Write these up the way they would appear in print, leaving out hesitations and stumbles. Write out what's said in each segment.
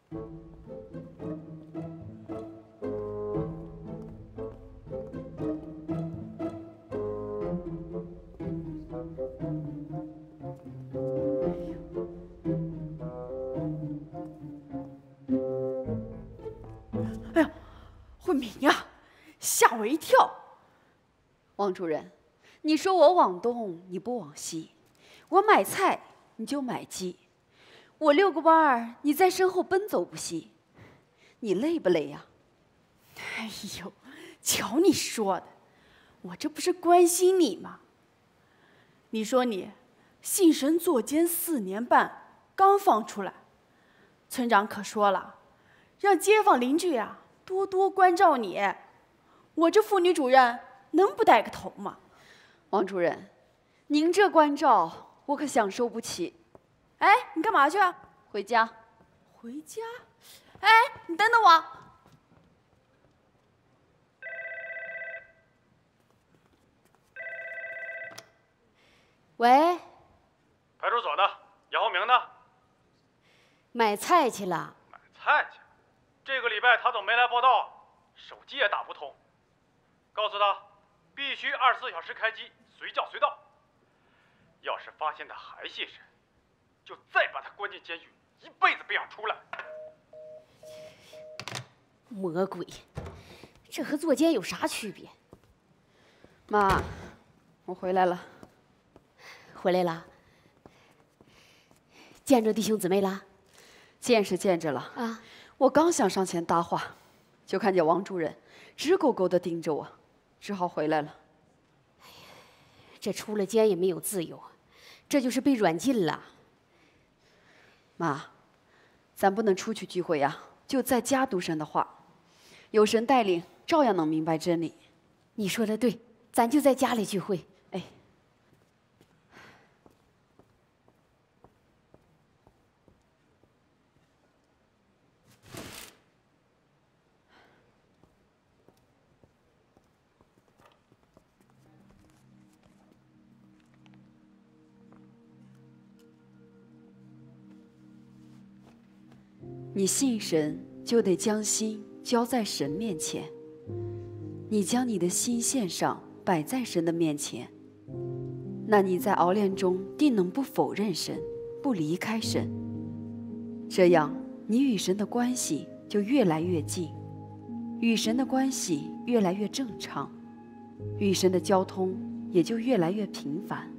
哎呀，慧敏呀，吓我一跳！ 王主任，你说我往东，你不往西；我买菜，你就买鸡；我遛个弯儿，你在身后奔走不息。你累不累呀？ 哎呦，瞧你说的，我这不是关心你吗？你说你信神坐监4年半，刚放出来，村长可说了，让街坊邻居呀多多关照你。我这妇女主任能不带个头吗？ 王主任，您这关照我可享受不起。 哎，你干嘛去啊？ 回家。 回家？哎，你等等我。 喂， 派出所的杨浩明呢？ 买菜去了。 买菜去。这个礼拜他怎么没来报道啊？手机也打不通。告诉他，必须24小时开机，随叫随到。要是发现他还信神，就再把他关进监狱，一辈子别想出来。 魔鬼，这和坐监有啥区别？ 妈，我回来了。 回来了，见着弟兄姊妹了？ 见是见着了啊，我刚想上前搭话，就看见王主任直勾勾地盯着我，只好回来了。 哎呀，这出了监也没有自由，这就是被软禁了。 妈，咱不能出去聚会呀，就在家读神的话，有神带领，照样能明白真理。 你说的对，咱就在家里聚会。 哎。你信神，就得将心交在神面前。你将你的心献上，摆在神的面前，那你在熬炼中定能不否认神，不离开神。这样，你与神的关系就越来越近，与神的关系越来越正常，与神的交通也就越来越频繁。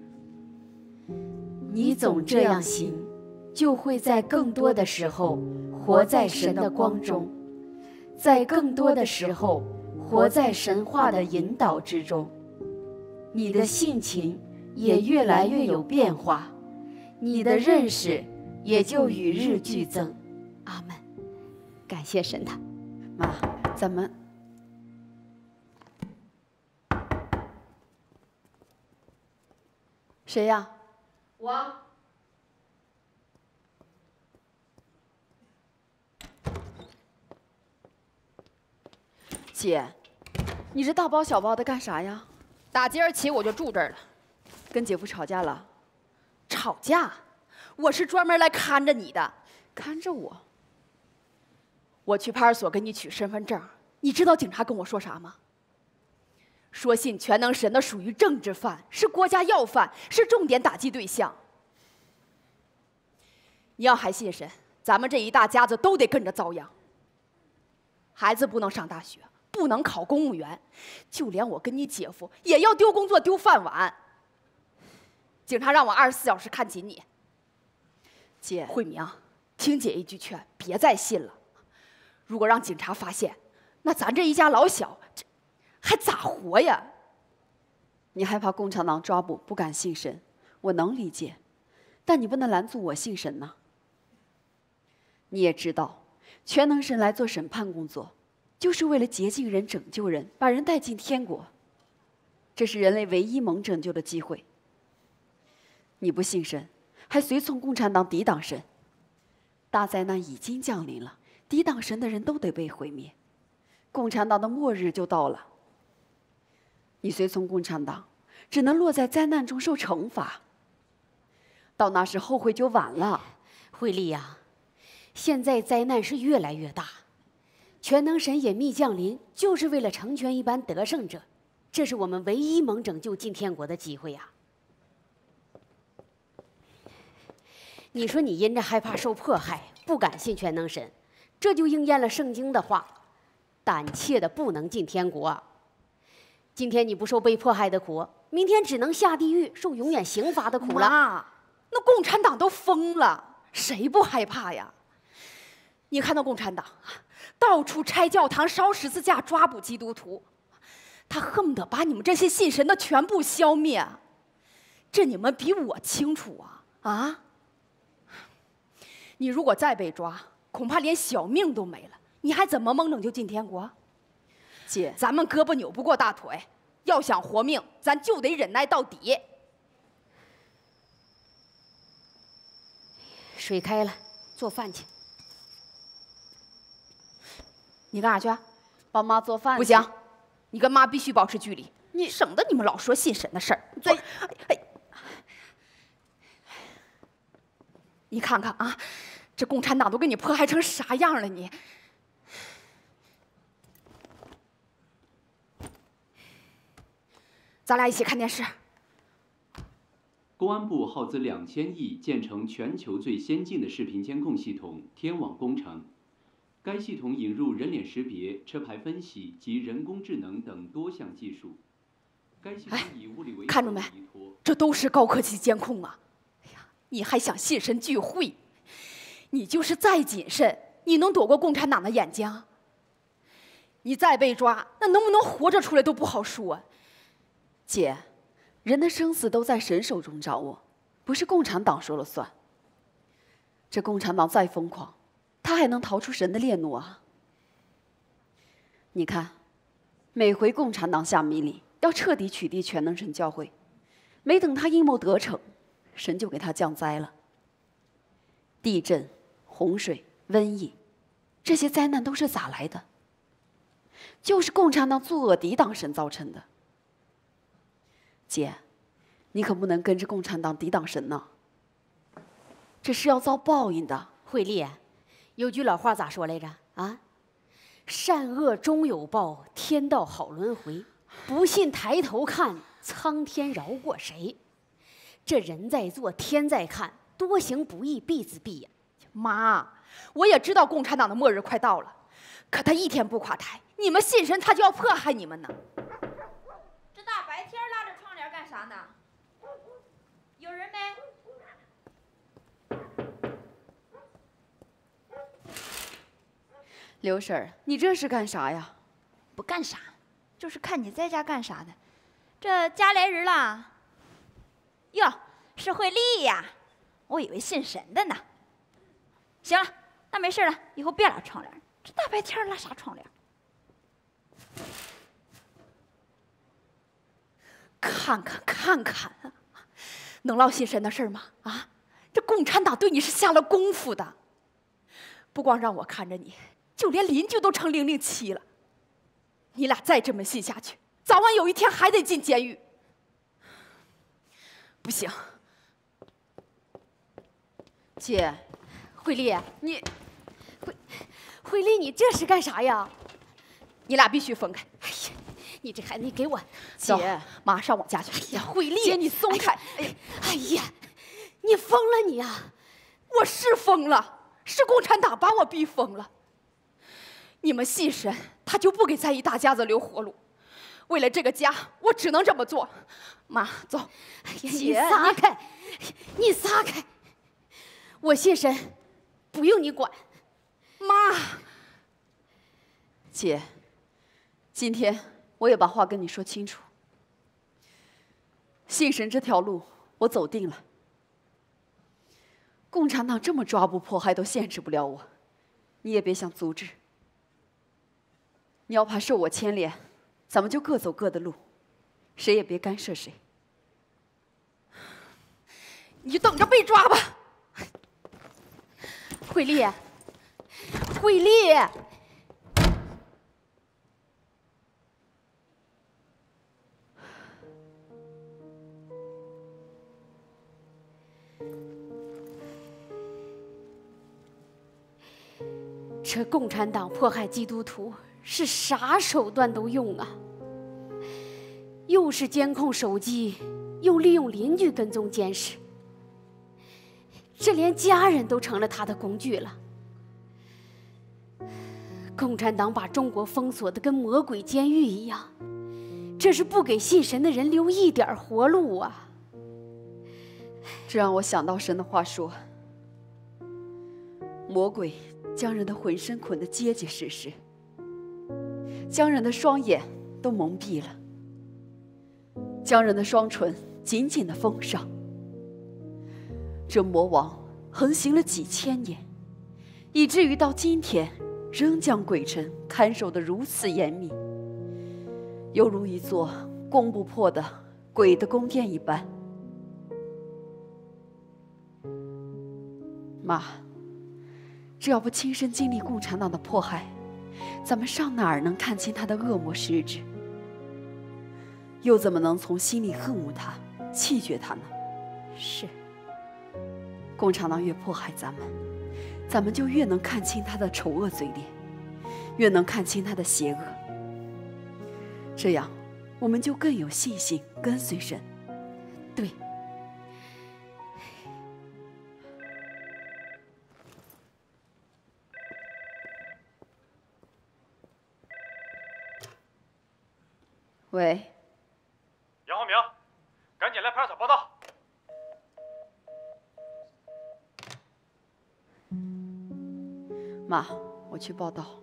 你总这样行，就会在更多的时候活在神的光中，在更多的时候活在神话的引导之中。你的性情也越来越有变化，你的认识也就与日俱增。阿们。感谢神他。 妈，咱们谁呀？ 我。 姐，你这大包小包的干啥呀？ 打今儿起我就住这儿了。 跟姐夫吵架了？ 吵架？我是专门来看着你的。 看着我？ 我去派出所给你取身份证，你知道警察跟我说啥吗？说信全能神的属于政治犯，是国家要犯，是重点打击对象。你要还信神，咱们这一大家子都得跟着遭殃。孩子不能上大学，不能考公务员，就连我跟你姐夫也要丢工作丢饭碗。警察让我24小时看紧你。 姐， 慧明，听姐一句劝，别再信了。如果让警察发现，那咱这一家老小这还咋活呀？ 你害怕共产党抓捕，不敢信神，我能理解，但你不能拦阻我信神呐。你也知道，全能神来做审判工作，就是为了洁净人、拯救人，把人带进天国。这是人类唯一蒙拯救的机会。你不信神，还随从共产党抵挡神，大灾难已经降临了，抵挡神的人都得被毁灭，共产党的末日就到了。你随从共产党，只能落在灾难中受惩罚，到那时后悔就晚了。 慧丽呀， 现在灾难是越来越大，全能神隐秘降临，就是为了成全一般得胜者。这是我们唯一能拯救进天国的机会呀！你说你因着害怕受迫害，不敢信全能神，这就应验了圣经的话：胆怯的不能进天国。今天你不受被迫害的苦，明天只能下地狱受永远刑罚的苦了。 妈，那共产党都疯了，谁不害怕呀？你看那共产党，到处拆教堂、烧十字架、抓捕基督徒，他恨不得把你们这些信神的全部消灭。这你们比我清楚啊！啊！你如果再被抓，恐怕连小命都没了，你还怎么蒙拯就进天国？ 姐， 咱们胳膊扭不过大腿，要想活命，咱就得忍耐到底。 水开了，做饭去。 你干啥去？ 帮妈做饭。 不行，你跟妈必须保持距离， 你省得你们老说信神的事儿。你看看啊，这共产党都给你迫害成啥样了你？咱俩一起看电视。 公安部耗资2000亿建成全球最先进的视频监控系统“天网工程”。该系统引入人脸识别、车牌分析及人工智能等多项技术。该系统以物理维看着没？这都是高科技监控啊！哎呀，你还想信神聚会？你就是再谨慎，你能躲过共产党的眼睛？你再被抓，那能不能活着出来都不好说。 姐，人的生死都在神手中掌握，不是共产党说了算。这共产党再疯狂，他还能逃出神的烈怒啊！你看，每回共产党下命令要彻底取缔全能神教会，没等他阴谋得逞，神就给他降灾了。地震、洪水、瘟疫，这些灾难都是咋来的？就是共产党作恶抵挡神造成的。姐，你可不能跟着共产党抵挡神呢，这是要遭报应的。 慧丽，有句老话咋说来着？啊，善恶终有报，天道好轮回。不信抬头看，苍天饶过谁？这人在做，天在看，多行不义必自毙呀！ 妈，我也知道共产党的末日快到了，可他一天不垮台，你们信神，他就要迫害你们呢。 这大白天拉着窗帘干啥呢？有人没？ 刘婶儿，你这是干啥呀？ 不干啥，就是看你在家干啥呢。这家来人了。哟，是慧丽呀，我以为信神的呢。行了，那没事了，以后别拉窗帘。这大白天拉啥窗帘？ 看看啊，能唠信神的事儿吗？啊，这共产党对你是下了功夫的，不光让我看着你，就连邻居都成007了。你俩再这么信下去，早晚有一天还得进监狱。不行， 姐， 慧丽， 你， 慧丽，你这是干啥呀？ 你俩必须分开。 哎呀，你这孩子，你给我姐， 马上往家去。 哎呀，慧丽， 姐，你松开！ 哎呀，你疯了你呀！ 我是疯了，是共产党把我逼疯了。你们信神，他就不给咱一大家子留活路。为了这个家，我只能这么做。妈，走。 哎呀，你撒开，你撒开！我信神，不用你管。 妈， 姐，今天我也把话跟你说清楚。信神这条路我走定了。共产党这么抓捕迫害都限制不了我，你也别想阻止。你要怕受我牵连，咱们就各走各的路，谁也别干涉谁。 你等着被抓吧。 慧丽，慧丽， 这共产党迫害基督徒是啥手段都用啊，又是监控手机，又利用邻居跟踪监视，这连家人都成了他的工具了。共产党把中国封锁的跟魔鬼监狱一样，这是不给信神的人留一点活路啊！ 这让我想到神的话说：魔鬼将人的浑身捆得结结实实，将人的双眼都蒙蔽了，将人的双唇紧紧地封上。这魔王横行了几千年，以至于到今天仍将鬼城看守得如此严密，犹如一座攻不破的鬼的宫殿一般。妈，只要不亲身经历共产党的迫害，咱们上哪儿能看清他的恶魔实质？又怎么能从心里恨恶他、弃绝他呢？ 是， 共产党越迫害咱们，咱们就越能看清他的丑恶嘴脸，越能看清他的邪恶。这样，我们就更有信心跟随神。 对。 喂， 杨浩明，赶紧来派出所报到。 妈，我去报道。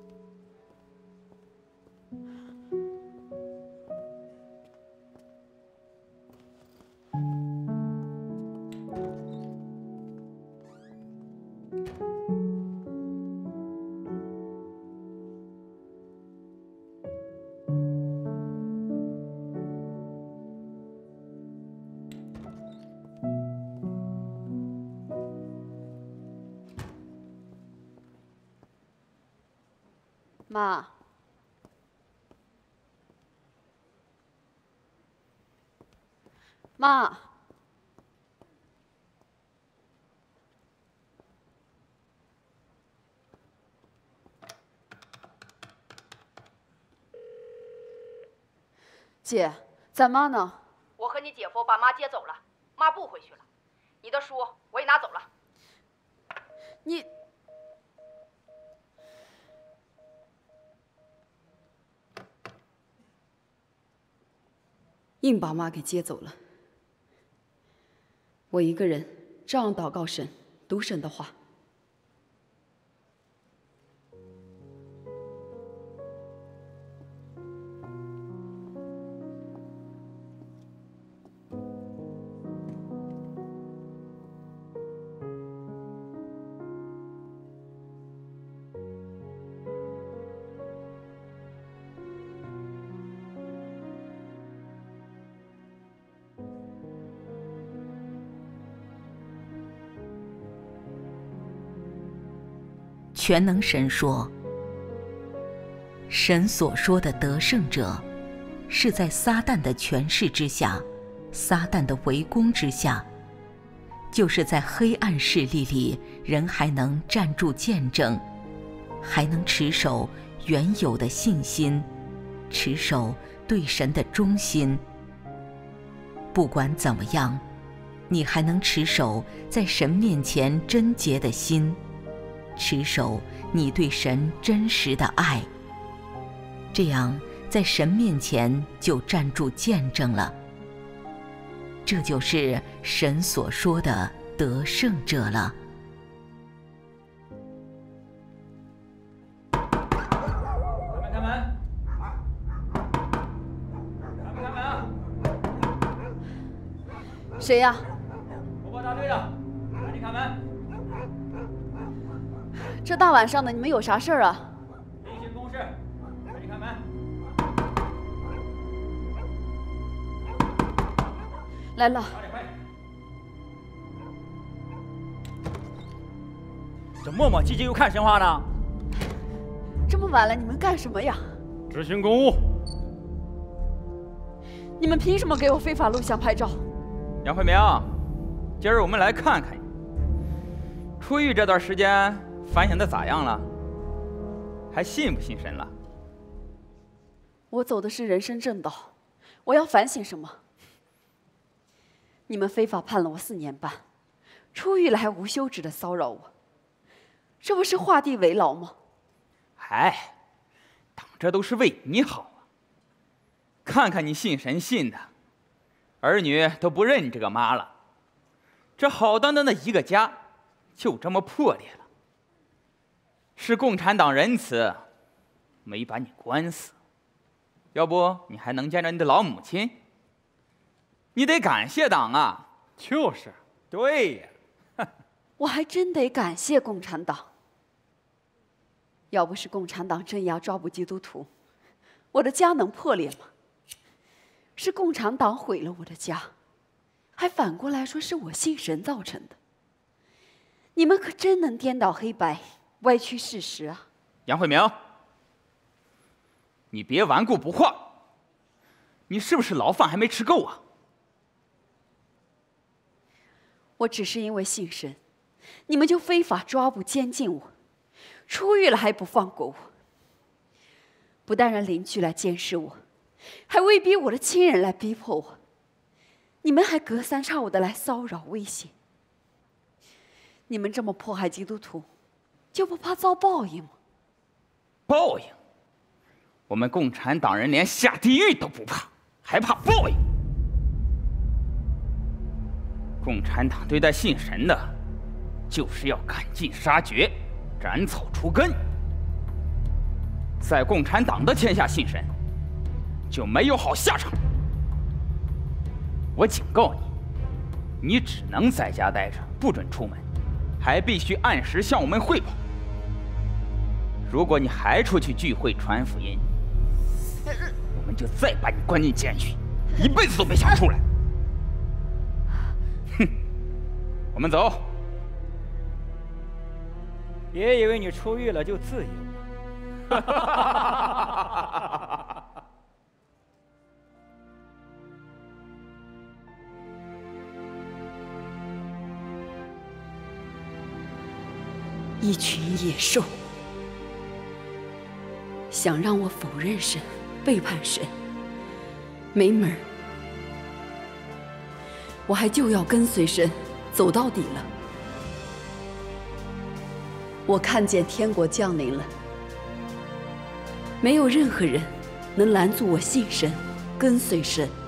妈，妈，姐，咱妈呢？ 我和你姐夫把妈接走了，妈不回去了。你的书我也拿走了。 你。硬把妈给接走了，我一个人照样祷告神，读神的话。 全能神说，神所说的得胜者，是在撒旦的权势之下，撒旦的围攻之下，就是在黑暗势力里，人还能站住见证，还能持守原有的信心，持守对神的忠心。不管怎么样，你还能持守在神面前贞洁的心，持守你对神真实的爱，这样在神面前就站住见证了。这就是神所说的得胜者了。 开门！开门啊！ 谁呀？ 火爆大队的，赶紧开门！ 这大晚上的，你们有啥事儿啊？ 例行公事，赶紧开门！ 来了。 这磨磨唧唧又看神话呢？ 这么晚了，你们干什么呀？ 执行公务。 你们凭什么给我非法录像拍照？ 杨慧明，今儿我们来看看你出狱这段时间反省的咋样了？ 还信不信神了？ 我走的是人生正道，我要反省什么？你们非法判了我4年半，出狱了还无休止的骚扰我，这不是画地为牢吗？ 哎，党这都是为你好啊！看看你信神信的，儿女都不认你这个妈了，这好端端的一个家，就这么破裂了。是共产党仁慈，没把你关死，要不你还能见着你的老母亲？你得感谢党啊！ 就是， 对呀， 我还真得感谢共产党。要不是共产党镇压抓捕基督徒，我的家能破裂吗？是共产党毁了我的家，还反过来说是我信神造成的。你们可真能颠倒黑白，歪曲事实啊！ 杨慧明，你别顽固不化，你是不是牢饭还没吃够啊？ 我只是因为信神，你们就非法抓捕监禁我，出狱了还不放过我。不但让邻居来监视我，还威逼我的亲人来逼迫我。你们还隔三差五的来骚扰威胁。你们这么迫害基督徒，就不怕遭报应吗？ 报应？我们共产党人连下地狱都不怕，还怕报应？共产党对待信神的，就是要赶尽杀绝，斩草除根。在共产党的天下信神，就没有好下场。我警告你，你只能在家待着，不准出门，还必须按时向我们汇报。如果你还出去聚会传福音，我们就再把你关进监狱，一辈子都别想出来。哼，我们走。 别以为你出狱了就自由了。 一群野兽，想让我否认神、背叛神，没门儿！我还就要跟随神走到底了。我看见天国降临了，没有任何人能拦阻我信神、跟随神。